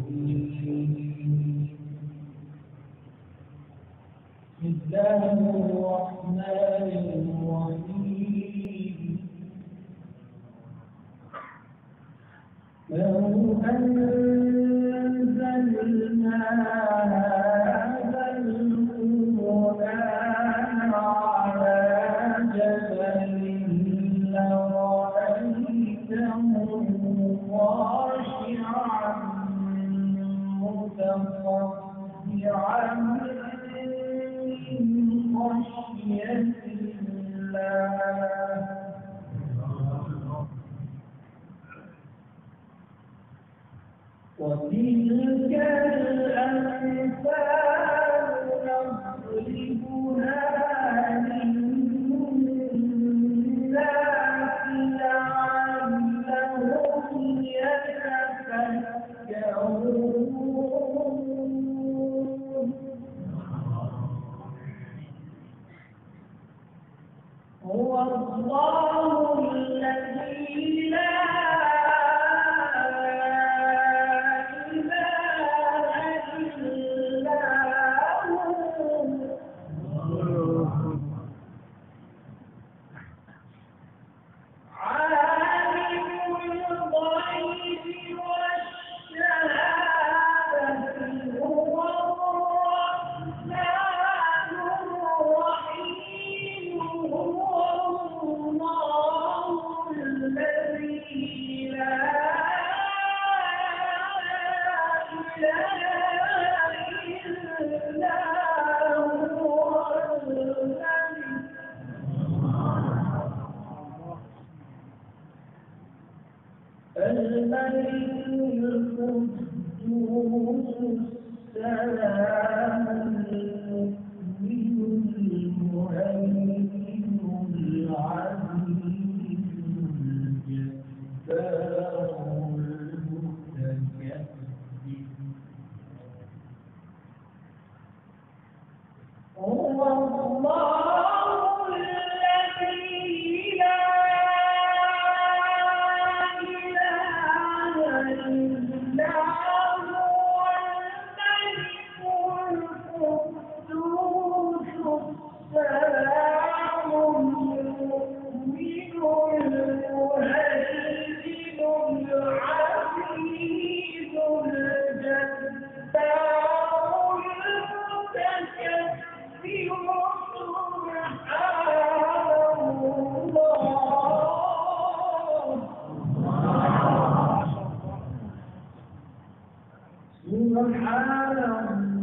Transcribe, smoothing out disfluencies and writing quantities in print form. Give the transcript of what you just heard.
الله الرحمن الرحيم لو أنزلنا هذا القرآن على جبل لرأيته خاشعا متصدعا من خشية الله وتلك الأمثال نضربها للناس لعلهم يتفكرون هو الله الذي لا الملك القدوس السلام المؤمن المهيمن العزيز الجبار المتكبر هو الله الذي لا سبحان الله